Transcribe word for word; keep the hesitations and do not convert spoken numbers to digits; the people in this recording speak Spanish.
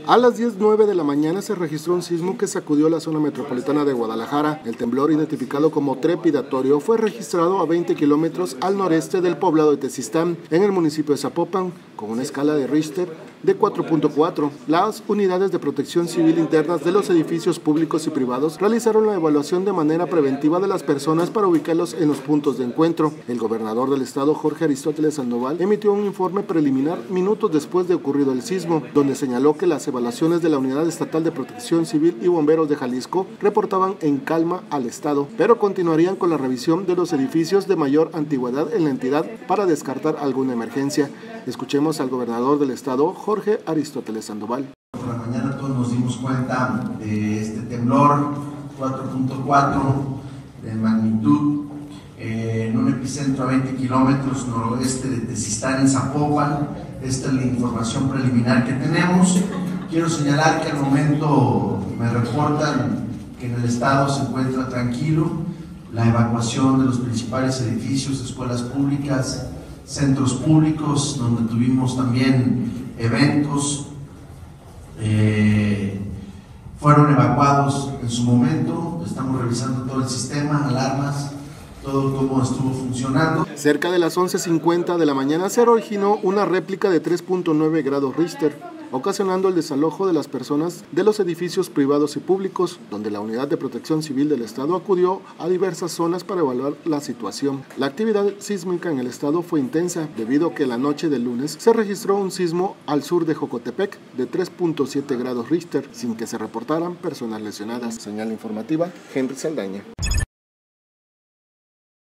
A las diez nueve de la mañana se registró un sismo que sacudió la zona metropolitana de Guadalajara. El temblor, identificado como trepidatorio, fue registrado a veinte kilómetros al noreste del poblado de Tezistán, en el municipio de Zapopan, con una escala de Richter de cuatro punto cuatro. Las unidades de protección civil internas de los edificios públicos y privados realizaron la evaluación de manera preventiva de las personas para ubicarlos en los puntos de encuentro. El gobernador del estado, Jorge Aristóteles Sandoval, emitió un informe preliminar minutos después de ocurrido el sismo, donde señaló que las evaluaciones de la Unidad Estatal de Protección Civil y Bomberos de Jalisco reportaban en calma al estado, pero continuarían con la revisión de los edificios de mayor antigüedad en la entidad para descartar alguna emergencia. Escuchemos al gobernador del estado, Jorge Aristóteles Sandoval. Por la mañana todos nos dimos cuenta de este temblor cuatro punto cuatro de magnitud eh, en un epicentro a veinte kilómetros noroeste de Tezistán, en Zapopan. Esta es la información preliminar que tenemos. Quiero señalar que al momento me reportan que en el estado se encuentra tranquilo. La evacuación de los principales edificios, escuelas públicas, centros públicos, donde tuvimos también eventos, eh, fueron evacuados en su momento. Estamos revisando todo el sistema, alarmas, todo cómo estuvo funcionando. Cerca de las once cincuenta de la mañana se originó una réplica de tres punto nueve grados Richter, ocasionando el desalojo de las personas de los edificios privados y públicos, donde la Unidad de Protección Civil del estado acudió a diversas zonas para evaluar la situación. La actividad sísmica en el estado fue intensa, debido a que la noche del lunes se registró un sismo al sur de Jocotepec de tres punto siete grados Richter, sin que se reportaran personas lesionadas. Señal informativa, Henry Saldaña.